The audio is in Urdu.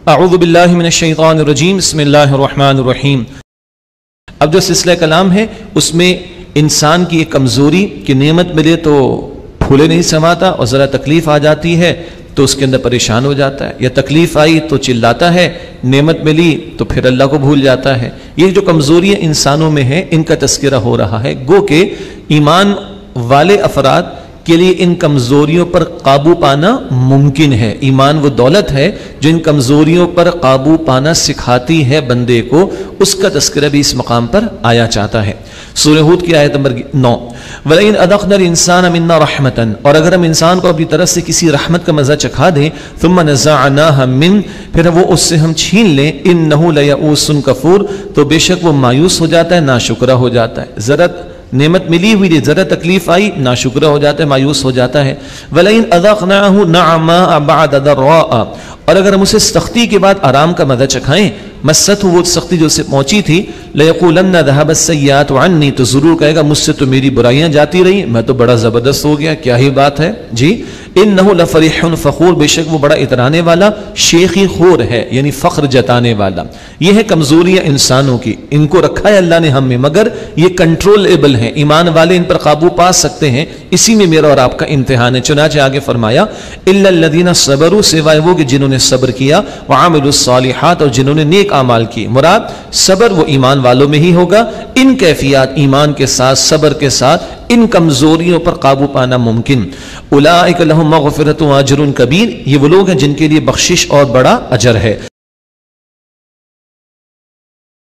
اعوذ باللہ من الشیطان الرجیم بسم اللہ الرحمن الرحیم۔ اب جو سلسلہ کلام ہے اس میں انسان کی ایک کمزوری کہ نعمت ملے تو پھولے نہیں سماتا اور ذرا تکلیف آ جاتی ہے تو اس کے اندر پریشان ہو جاتا ہے، یا تکلیف آئی تو چلاتا ہے، نعمت ملی تو پھر اللہ کو بھول جاتا ہے۔ یہ جو کمزوریاں انسانوں میں ہیں ان کا تذکرہ ہو رہا ہے، گو کہ ایمان والے افراد کے لیے ان کمزوریوں پر قابو پانا ممکن ہے۔ ایمان وہ دولت ہے جو ان کمزوریوں پر قابو پانا سکھاتی ہے بندے کو، اس کا تذکرہ بھی اس مقام پر آیا چاہتا ہے۔ سورہ ہود کی آیت نمبر 9، وَلَئِنْ أَذَقْنَا الْإِنسَانَ مِنَّا رَحْمَةً، اور اگر ہم انسان کو اپنی طرف سے کسی رحمت کا مزہ چکھا دیں، ثُمَّ نَزَعْنَاهَا مِنْ، پھر وہ اس سے ہم چھین لیں، إِنَّهُ لَيَئُوسٌ كَفُورٌ، تو بے شک وہ مایوس ہو جاتا ہے، ناشکرہ ہو جاتا ہے۔ ذرا نعمت ملی ہوئی ذرا تکلیف آئی ناشکرہ ہو جاتا ہے، مایوس ہو جاتا ہے۔ وَلَئِنْ أَذَقْنَاهُ نَعْمَاءَ بَعْدَ ضَرَّاءَ، اور اگر ہم اسے سختی کے بعد آرام کا مزہ چکھائیں، مَسَّتْهُ، وہ سختی جو اسے پہنچی تھی، لَيَقُولَنَّ ذَهَبَ السَّيِّئَاتُ عَنِّي، تو ضرور کہے گا مجھ سے تو میری برائیاں جاتی رہی، میں تو بڑا زبردست ہو گیا، کیا ہی بات ہے جی۔ إِنَّهُ لَفَرِحٌ فَخُورٌ، بے شک وہ بڑا اترانے والا شیخی خور ہے، یعنی فخر جتانے والا۔ یہ ہے کمزوریاں انسانوں کی، ان کو رکھا ہے اللہ نے ہم میں، مگر یہ کنٹرولایبل ہیں، ایمان والے ان پر قابو پا سکتے ہیں، اسی میں میرا اور آپ کا امتحان ہے۔ چنانچہ آگے فرمایا إِلَّا الَّذِينَ صَبَرُوا، سوائے وہ کہ جنہوں نے صبر کیا، وَعَمِلُوا الصَّالِحَاتِ، اور جنہوں نے نیک اعمال کیے۔ مراد صبر وہ ایمان والوں میں ہی ہوگا، ان کیفیات ایمان کے ساتھ صبر کے ساتھ ان کمزوریوں پر قابو پانا ممکن۔ اولئک لہم مغفرۃ و اجر کبیر، یہ وہ لوگ ہیں جن کے لیے بخشش اور بڑا اجر ہے۔